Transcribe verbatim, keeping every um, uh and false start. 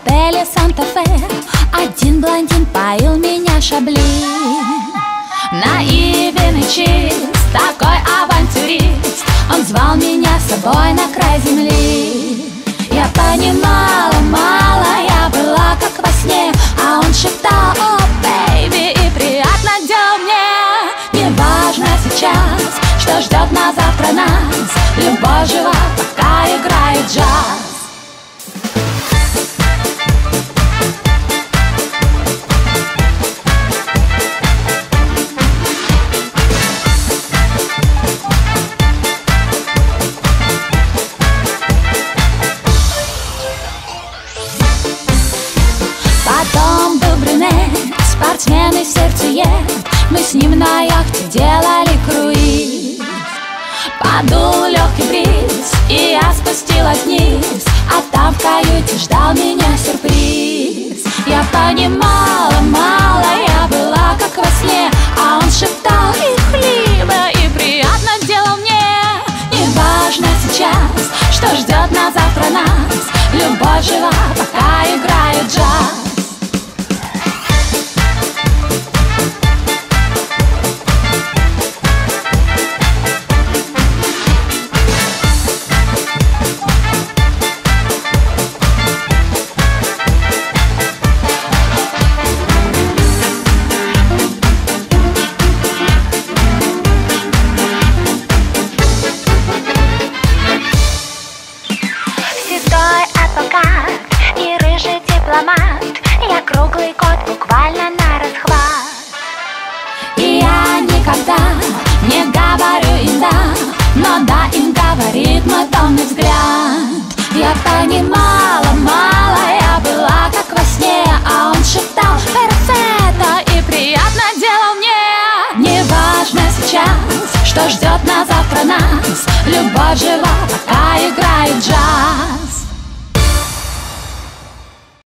отеле Санта-Фе один блондин поил меня шабли. Наивен и чист, такой авантюрист, он звал меня с собой на край земли. Я понимала, мало, я была как во сне, а он шептал: о, бэйби, и приятно делал мне. Не важно сейчас, что ждет на завтра нас, любовь жива, пока играет джаз. Потом был брюнет, спортсмен и сердцеед. Мы с ним на яхте делали круиз. Подул легкий бриз, и я спустилась вниз, а там в каюте ждал меня сюрприз. Я понимала, мало, я была как во сне, а он шептал: их либо, и приятно делал мне. Не важно сейчас, что ждет на завтра нас, любовь жива, пока играет джаз. И рыжий дипломат, я круглый кот, буквально на расхват. И я никогда не говорю им да, но да им говорит мой томный взгляд. Я понимала, мало, я была как во сне, а он шептал: перфетто, и приятно делал мне. Не важно сейчас, что ждет на завтра нас, любовь жива,